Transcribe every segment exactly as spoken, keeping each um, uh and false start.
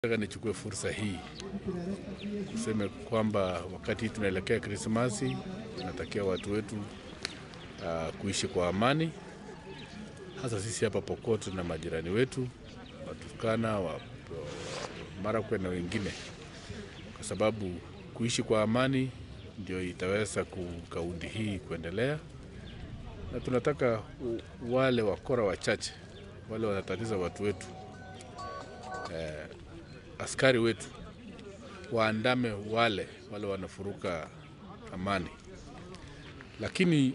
Nataka nichukue fursa hii kuseme kwamba wakati tunaelekea Krismasi, tunatakia watu wetu uh, kuishi kwa amani, hasa sisi hapa Pokot na majirani wetu Waturkana, wa, wa Marich na wengine, kwa sababu kuishi kwa amani ndio itaweza kaunti hii kuendelea. Na tunataka wale wakora wachache, wale wanatatiza watu wetu, eh, askari wetu waandame wale wale wanafuruka amani. Lakini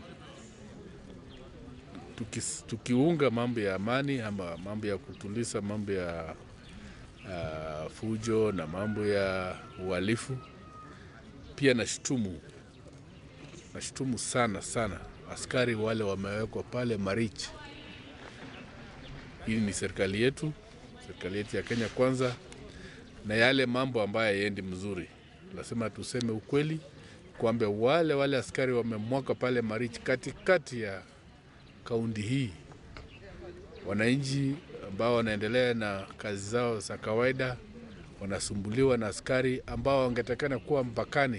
tukis, tukiunga mambo ya amani ama mambo ya kutuliza mambo ya uh, fujo na mambo ya uhalifu, pia nashtumu nashtumu sana sana askari wale wamewekwa pale Marich. Hii ni serikali yetu, serikali yetu ya Kenya kwanza, na yale mambo ambayo yendi mzuri. Lazima tuseme ukweli kwamba wale wale askari wamemwaka pale Marich katikati ya kaunti hii. Wananchi ambao wanaendelea na kazi zao za kawaida wanasumbuliwa na askari ambao wangetakana kuwa mpakani,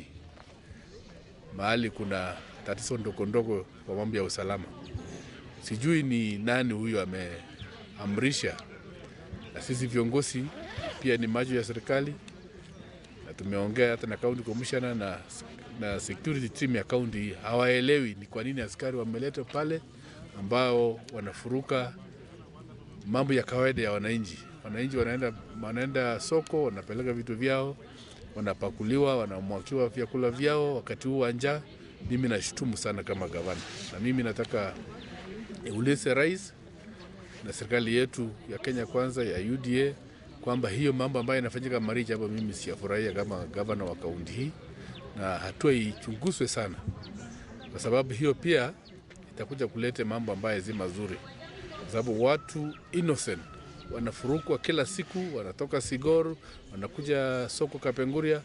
mahali kuna tatizo ndogo ndogo kwa mambo ya usalama. Sijui ni nani huyo ameamrisha, na sisi viongozi pia ni macho ya serikali, na tumeongea hata na county commissioner na, na security team ya county hii. Hawaelewi ni kwa nini askari wameletwa pale ambao wanafuruka mambo ya kawaida ya wananchi. Wananchi wanaenda, wanaenda soko, wanapeleka vitu vyao, wanapakuliwa, wanamwakiwa vyakula vyao wakati huu wa njaa. Mimi nashtumu sana kama gavana, na mimi nataka niulize rais na serikali yetu ya Kenya kwanza ya U D A kwamba hiyo mambo ambayo inafanyika Marich hapo, mimi siyafurahia kama gavana wa kaunti hii, na hatua ichunguzwe sana, kwa sababu hiyo pia itakuja kuleta mambo ambayo si mazuri, kwa sababu watu innocent wanafurukwa kila siku, wanatoka Sigor, wanakuja soko Kapenguria,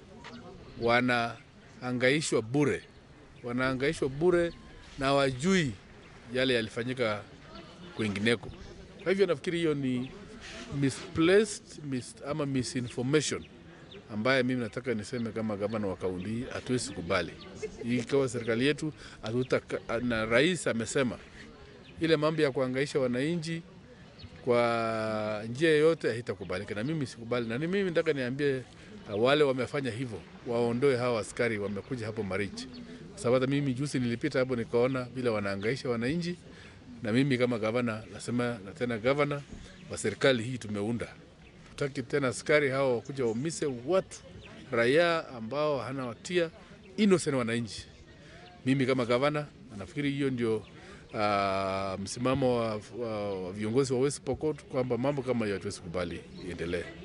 wanahangaishwa bure, wanahangaishwa bure na wajui yale yalifanyika kwingineko. Kwa hivyo nafikiri hiyo ni misplaced mis, ama misinformation ambaye mimi nataka niseme kama gavana wa kaunti hii hatuwezi kubali. Hii kwa serikali yetu hatutaka, na rais amesema ile mambo ya kuhangaisha wananchi kwa njia yote haitakubalika, na mimi sikubali. Na mimi nataka niambie wale wamefanya hivyo waondoe hawa askari wamekuja hapo Marich, sababu mimi juzi nilipita hapo nikaona vile wanahangaisha wananchi, na mimi kama gavana nasema, na tena gavana wa serikali hii tumeunda, tutaki tena askari hao wakuja waumize watu raia ambao hana hatia, innocent wananchi. Mimi kama gavana nafikiri hiyo ndio uh, msimamo wa, wa, wa viongozi wa West Pokot kwamba mambo kama hiyo hatuwezi kubali iendelee.